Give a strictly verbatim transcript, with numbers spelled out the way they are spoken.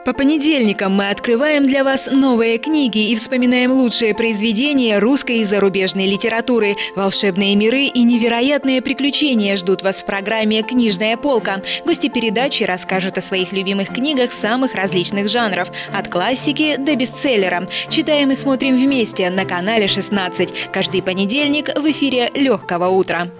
По понедельникам мы открываем для вас новые книги и вспоминаем лучшие произведения русской и зарубежной литературы. Волшебные миры и невероятные приключения ждут вас в программе «Книжная полка». Гости передачи расскажут о своих любимых книгах самых различных жанров – от классики до бестселлера. Читаем и смотрим вместе на канале шестнадцать. Каждый понедельник в эфире «Легкого утра».